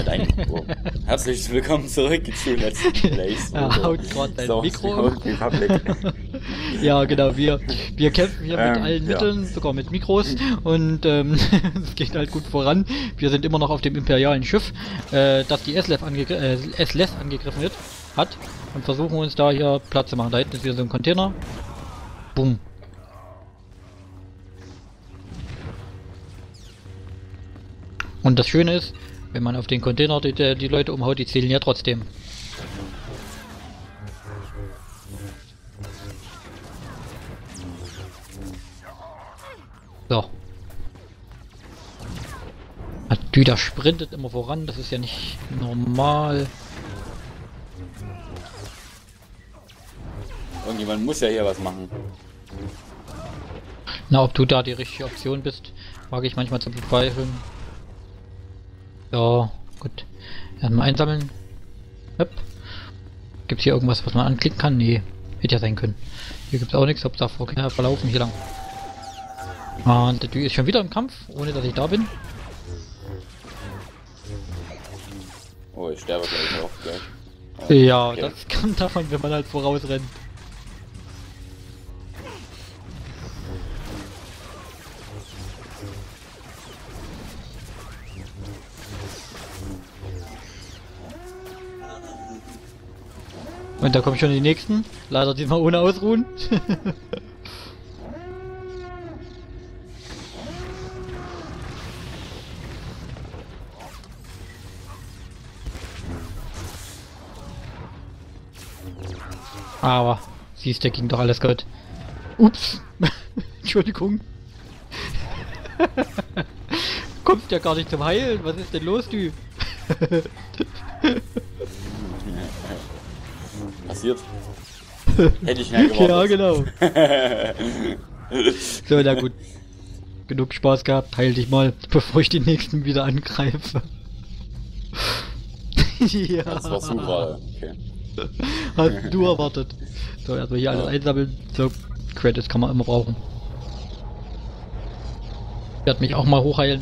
halt eingesprochen. Herzlich willkommen zurück zu Let's Plays. Er haut gerade sein Mikro um. Republic. Ja, genau, wir kämpfen hier mit allen Mitteln, sogar mit Mikros, und es geht halt gut voran. Wir sind immer noch auf dem imperialen Schiff, das die SLEF angegriffen hat, und versuchen uns da hier Platz zu machen. Da hinten ist wieder so ein Container. Bumm. Und das Schöne ist, wenn man auf den Container die Leute umhaut, die zählen ja trotzdem. So. Der sprintet immer voran, das ist ja nicht normal. Irgendjemand muss ja hier was machen. Na, ob du da die richtige Option bist, wage ich manchmal zu bezweifeln. Ja, gut. Erstmal einsammeln. Hopp. Gibt's hier irgendwas, was man anklicken kann? Nee, hätte ja sein können. Hier gibt's auch nichts, Hauptsache verlaufen hier lang. Und der Dü ist schon wieder im Kampf, ohne dass ich da bin. Oh, ich sterbe gleich auch gleich. Oh, ja, okay. Das kommt davon, wenn man halt vorausrennt. Und da kommen schon die nächsten. Leider diesmal ohne Ausruhen. Aber siehst du, ging doch alles gut. Ups. Entschuldigung. Kommst ja gar nicht zum Heilen. Was ist denn los, du? Passiert. Hätte ich schnell gewartet. Ja, genau. So, na gut. Genug Spaß gehabt. Heil dich mal, bevor ich den nächsten wieder angreife. Ja. Das warst du gerade. Okay. Hast du erwartet. So, erstmal hier alles einsammeln. So, Credits kann man immer brauchen. Ich werde mich auch mal hochheilen.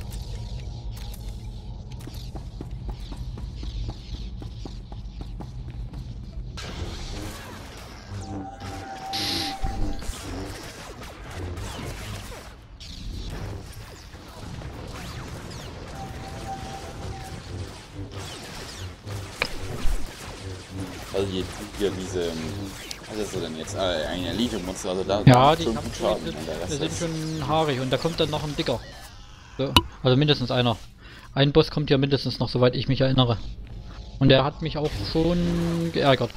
Also hier diese, was ist das denn jetzt? Ein Elite-Monster, also da ja, die schon gut Schaden. sind schon haarig, und da kommt dann noch ein dicker. So, also mindestens einer. Ein Boss kommt ja mindestens noch, soweit ich mich erinnere. Und der hat mich auch schon geärgert.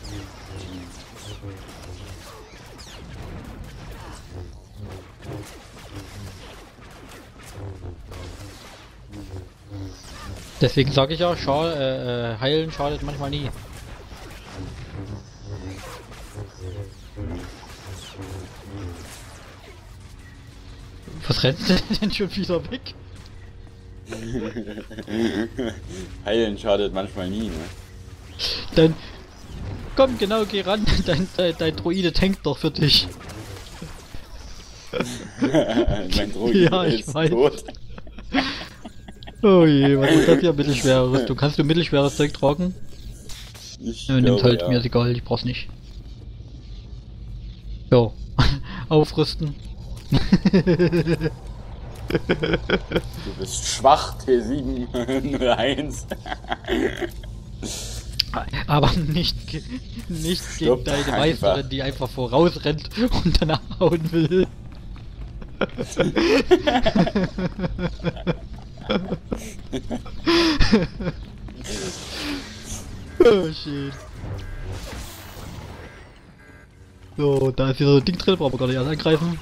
Deswegen sage ich ja, heilen schadet manchmal nie. Was rennst du denn schon wieder weg? Heilen schadet manchmal nie, ne? Dann komm, genau, geh ran. Dein Droide tankt doch für dich. Mein Droide ja, ist weiß. tot. Oh je, was ist das hier? Mittelschwere Rüstung. Kannst du mittelschweres Zeug tragen? Ich Nimm's halt, ja. mir ist egal, ich brauch's nicht. So, aufrüsten. Du bist schwach, T701. Aber nicht gegen deine Meisterin, die einfach vorausrennt und danach hauen will. Oh shit. So, da ist wieder so ein Ding drin, brauchen wir gar nicht erst angreifen.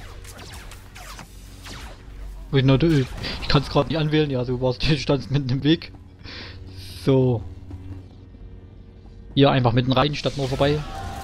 Ich kann es gerade nicht anwählen, ja, so warst du, standst mitten im Weg. So. Hier einfach mitten rein, statt nur vorbei.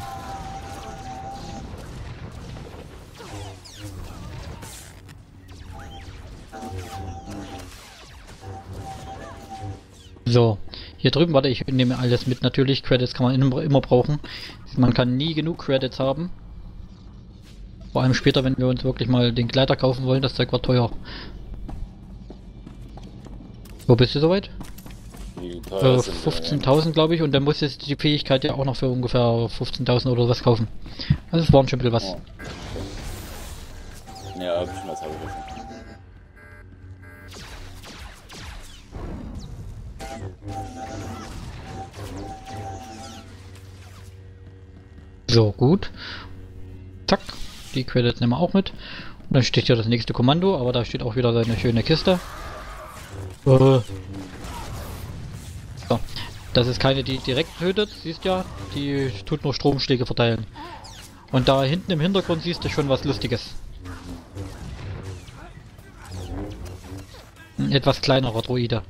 So, hier drüben, warte, ich nehme alles mit natürlich. Credits kann man immer brauchen. Man kann nie genug Credits haben. Vor allem später, wenn wir uns wirklich mal den Gleiter kaufen wollen, das Zeug war teuer. Wo bist du soweit? Wie teuer sind 15.000 glaube ich, und dann muss jetzt die Fähigkeit ja auch noch für ungefähr 15.000 oder was kaufen. Also es waren schon ein bisschen was. Oh. Ja, ein bisschen was habe ich schon. So, gut. Zack, die Credits nehmen wir auch mit. Und dann steht hier das nächste Kommando, aber da steht auch wieder seine schöne Kiste. So. Das ist keine, die direkt tötet, siehst ja, die tut nur Stromschläge verteilen. Und da hinten im Hintergrund siehst du schon was Lustiges. Ein etwas kleinerer Droide.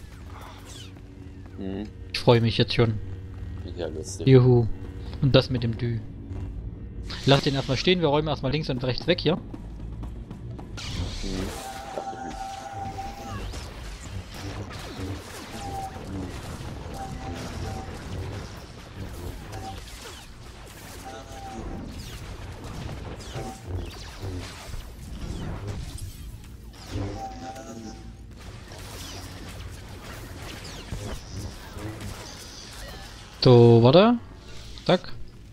Mhm. Ich freue mich jetzt schon. Ja, lustig. Juhu. Und das mit dem Dü. Lass den erstmal stehen, wir räumen erstmal links und rechts weg hier. Mhm. So, warte. Zack.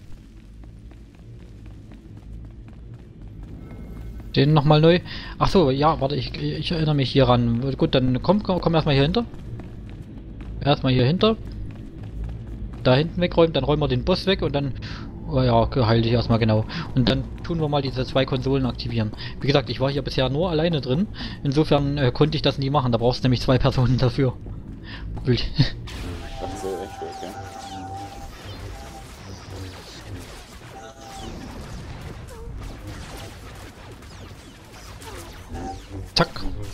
Den nochmal neu. Ach so, ja, warte, ich erinnere mich hier ran. Gut, dann komm erstmal hier hinter. Erstmal hier hinter. Da hinten wegräumen, dann räumen wir den Boss weg und dann... Oh ja, heil dich erstmal genau. Und dann tun wir mal diese 2 Konsolen aktivieren. Wie gesagt, ich war hier bisher nur alleine drin. Insofern konnte ich das nie machen. Da brauchst du nämlich 2 Personen dafür. Wild. Ach so, echt, okay. Zack.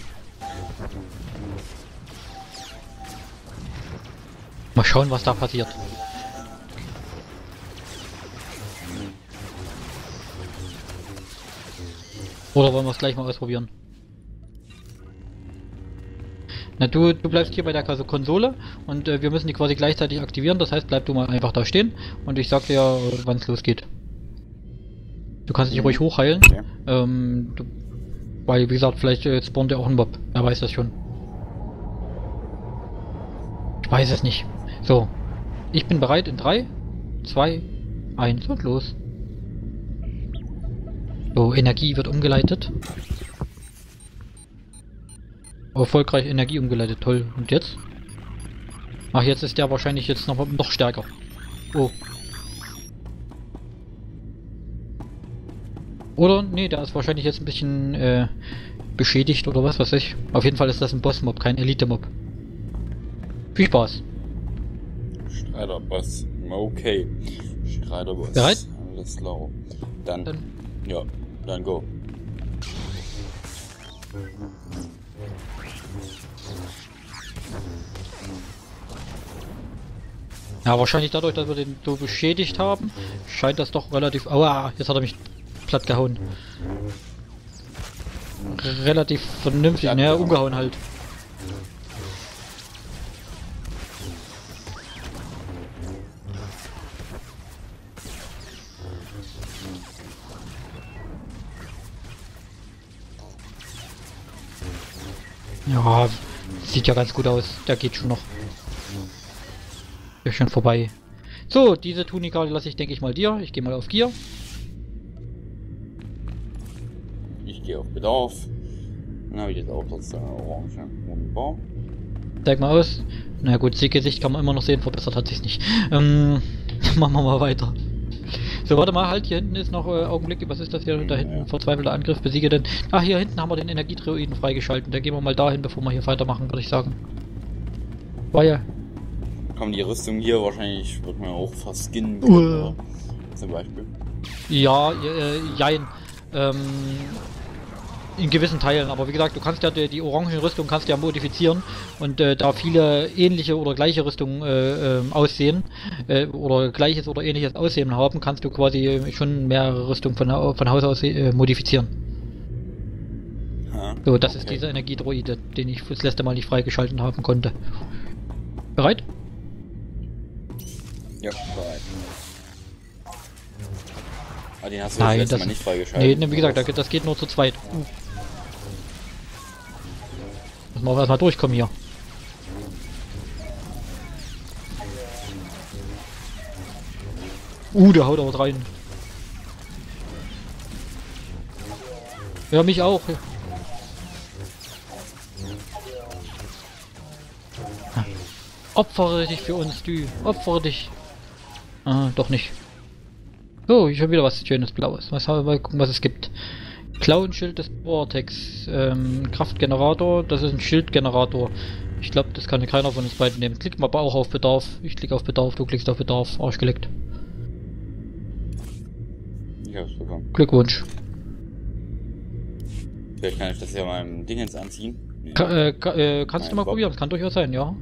Mal schauen, was da passiert. Oder wollen wir es gleich mal ausprobieren? Na, du bleibst hier bei der Konsole und wir müssen die quasi gleichzeitig aktivieren. Das heißt, bleib du mal einfach da stehen und ich sag dir, wann es losgeht. Du kannst dich ruhig hochheilen. Okay. Weil, wie gesagt, vielleicht spawnt ja auch ein Mob. Wer weiß das schon. Ich weiß es nicht. So. Ich bin bereit in 3, 2, 1 und los. So, Energie wird umgeleitet. Erfolgreich Energie umgeleitet. Toll. Und jetzt? Ach, jetzt ist der wahrscheinlich jetzt noch stärker. Oh. Oder? Nee, der ist wahrscheinlich jetzt ein bisschen beschädigt oder was weiß ich. Auf jeden Fall ist das ein Boss-Mob, kein Elite-Mob. Viel Spaß. Streiterboss. Okay. Streiterboss. Bereit? Alles klar. Dann. Ja, dann go. Ja, wahrscheinlich dadurch, dass wir den so beschädigt haben, scheint das doch relativ... Aua, jetzt hat er mich platt gehauen. Relativ vernünftig, Ja, naja, umgehauen halt. Ja, sieht ja ganz gut aus. Der geht schon noch. Ist schon vorbei. So, diese Tunika lasse ich, denke ich mal, dir. Ich gehe mal auf Gear. Ich gehe auf Bedarf. Dann habe ich jetzt auch trotzdem eine Orange. Wunderbar. Zeig mal aus. Na gut, Gesicht kann man immer noch sehen, verbessert hat sich's nicht. Machen wir mal weiter. So, warte mal, halt, hier hinten ist noch Augenblick, was ist das hier? Da hinten, verzweifelter Angriff, besiege den... Ach, hier hinten haben wir den Energiedroiden freigeschalten. Da gehen wir mal dahin, bevor wir hier weitermachen, würde ich sagen. War ja... Kommen die Rüstung hier wahrscheinlich, wird man auch verskinnen können, oder? Zum Beispiel. Ja, jein. In gewissen Teilen, aber wie gesagt, du kannst ja die Orangenrüstung kannst ja modifizieren und da viele ähnliche oder gleiche Rüstungen aussehen oder gleiches oder ähnliches Aussehen haben, kannst du quasi schon mehrere Rüstungen von Haus aus modifizieren. Ha, So, das okay. ist dieser Energiedroide, den ich das letzte Mal nicht freigeschalten haben konnte. Bereit? Ja, bereit. Ah, den hast du Nein, das letzte das Mal nicht freigeschaltet. nee, wie gesagt, das geht nur zu zweit. Müssen wir auch erstmal durchkommen hier. Der haut aber rein. Ja, mich auch. Opfere dich für uns, du. Opfere dich. Doch nicht. So, ich habe wieder was Schönes Blaues. Mal gucken, was es gibt. Klauenschild des Vortex. Kraftgenerator. Das ist ein Schildgenerator. Ich glaube, das kann keiner von uns beiden nehmen. Klick mal aber auch auf Bedarf. Ich klicke auf Bedarf, du klickst auf Bedarf. Arsch geleckt. Ich hab's bekommen. Glückwunsch. Vielleicht kann ich das ja mal im Dingens anziehen. Nee. Kannst du mal probieren, das kann durchaus sein, ja.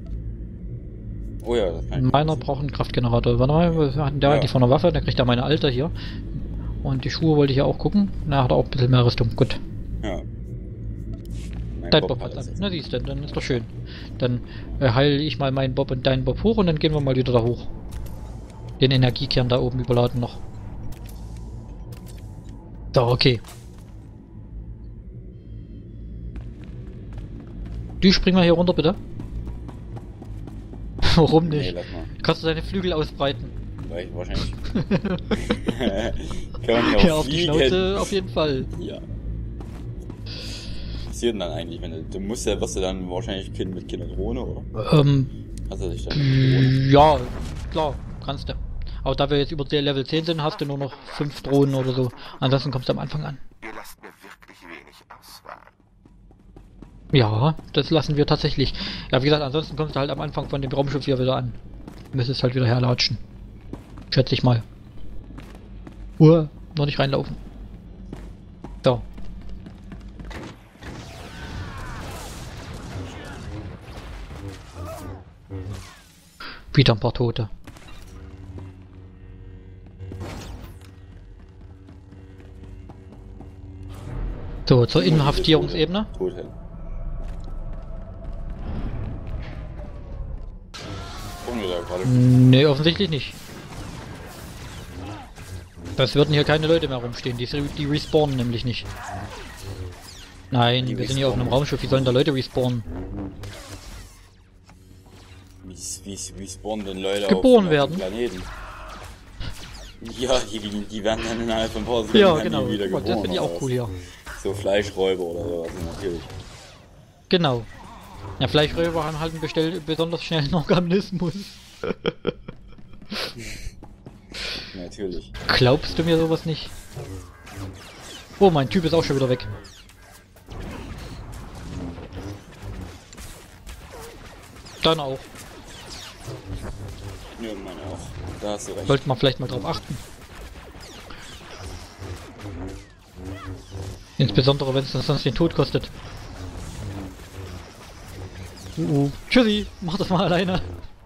Oh ja, das kann ich. Meiner braucht einen Kraftgenerator. Warte mal, der hat die von der Waffe, der kriegt ja meine alte hier. Und die Schuhe wollte ich ja auch gucken. Na, hat er auch ein bisschen mehr Rüstung. Gut. Ja. Dein Bob hat das. Na siehst du, dann ist doch schön. Dann heile ich mal meinen Bob und deinen Bob hoch und dann gehen wir mal wieder da hoch. Den Energiekern da oben überladen noch. So, okay. Du spring mal hier runter, bitte. Warum nicht? Nee, lass mal. Kannst du deine Flügel ausbreiten? Weil ich wahrscheinlich. Kann man ja auch Ja, auf die Schnauze auf jeden Fall. Ja. Was passiert denn dann eigentlich, wenn du musst ja, wirst du dann wahrscheinlich mit Kind und Drohne, oder? Hast du dich dann mit Drohne? Ja, klar, kannst du. Aber da wir jetzt über Level 10 sind, hast du nur noch 5 Drohnen oder so. Ansonsten kommst du am Anfang an. Ihr lasst mir wirklich wenig Auswahl. Ja, das lassen wir tatsächlich. Ja, wie gesagt, ansonsten kommst du halt am Anfang von dem Raumschiff hier wieder an. Du müsstest halt wieder herlatschen. Schätze ich mal. Noch nicht reinlaufen. So. Wieder ein paar Tote. So, zur Inhaftierungsebene. Tot hin. Ohne da gerade. Nee, offensichtlich nicht. Das würden hier keine Leute mehr rumstehen, die respawnen nämlich nicht. Nein, wir sind hier auf einem Raumschiff, wie sollen da Leute respawnen? Wie spawnen denn Leute Geboren auf werden. Planeten? Ja, die werden dann innerhalb von ein paar Sekunden Ja, genau. wieder Guck mal, geboren. das finde ich auch oder cool hier. So Fleischräuber oder sowas, natürlich. Genau. Ja, Fleischräuber haben halt einen besonders schnellen Organismus. Natürlich. Glaubst du mir sowas nicht? Oh, mein Typ ist auch schon wieder weg. Deiner auch. Ja, meine auch. Da hast du recht. Sollte man vielleicht mal drauf achten. Insbesondere wenn es uns sonst den Tod kostet. Tschüssi, mach das mal alleine.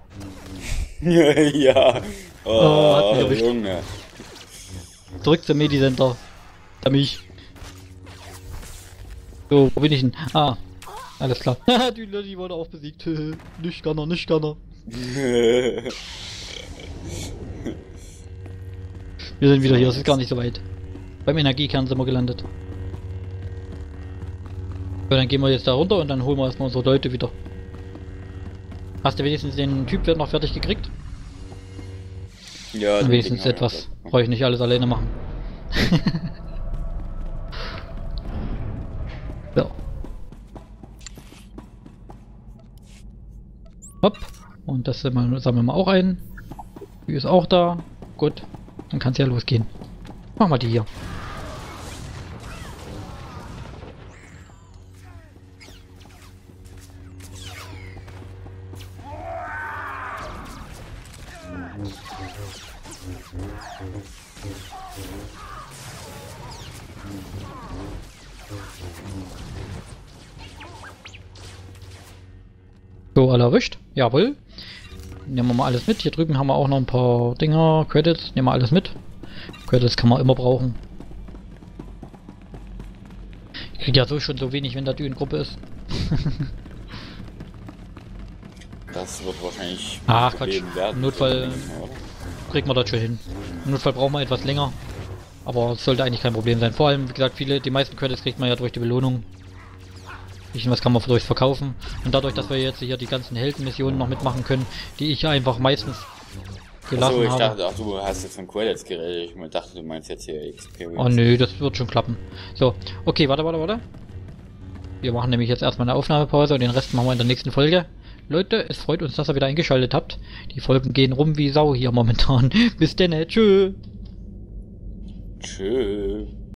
Ja. Hat mich erwischt. Junge. Zurück zum Medicenter. Da mich. So, wo bin ich denn? Alles klar. Die wurde auch besiegt. Nicht kann er, nicht kann er. Wir sind wieder hier, es ist gar nicht so weit. Beim Energiekern sind wir gelandet. So, dann gehen wir jetzt da runter und dann holen wir erstmal unsere Leute wieder. Hast du wenigstens den Typ noch fertig gekriegt? Ja, Wenigstens etwas. Brauche ich nicht alles alleine machen. So. Hopp. Und das sammeln wir mal auch ein. Die ist auch da. Gut. Dann kann es ja losgehen. Machen wir die hier. So, alle erwischt. Jawohl. Nehmen wir mal alles mit. Hier drüben haben wir auch noch ein paar Dinger. Credits. Nehmen wir alles mit. Credits kann man immer brauchen. Ich krieg ja so schon so wenig, wenn da die Gruppe ist. Das wird wahrscheinlich. Ach ein Quatsch. Problem werden. Im Notfall kriegen wir das schon hin. Im Notfall brauchen wir etwas länger. Aber es sollte eigentlich kein Problem sein. Vor allem, wie gesagt, die meisten Credits kriegt man ja durch die Belohnung. Was kann man durchs Verkaufen. Und dadurch, dass wir jetzt hier die ganzen Heldenmissionen noch mitmachen können, die ich einfach meistens gelassen Achso, ich habe. dachte, ach, du hast jetzt von Credits geredet. Ich dachte, du meinst jetzt hier Experience. Oh nö, das wird schon klappen. So, okay, warte. Wir machen nämlich jetzt erstmal eine Aufnahmepause und den Rest machen wir in der nächsten Folge. Leute, es freut uns, dass ihr wieder eingeschaltet habt. Die Folgen gehen rum wie Sau hier momentan. Bis denn, tschö. Tschüss.